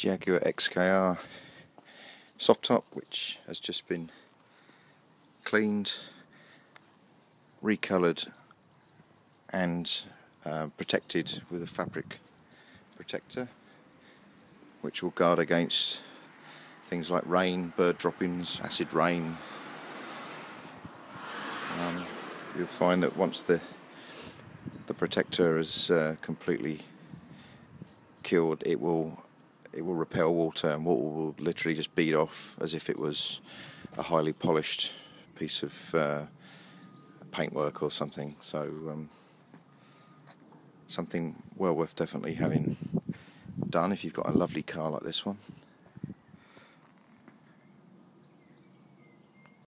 Jaguar XKR soft top, which has just been cleaned, recoloured and protected with a fabric protector which will guard against things like rain, bird droppings, acid rain. You'll find that once the protector is completely cured, it will repel water, and water will literally just bead off as if it was a highly polished piece of paintwork or something. So something well worth definitely having done if you've got a lovely car like this one.